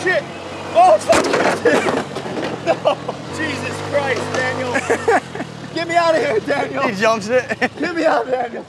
shit! Oh, fuck! No! Jesus Christ, Daniel! Get me out of here, Daniel! He jumps it. Get me out, Daniel!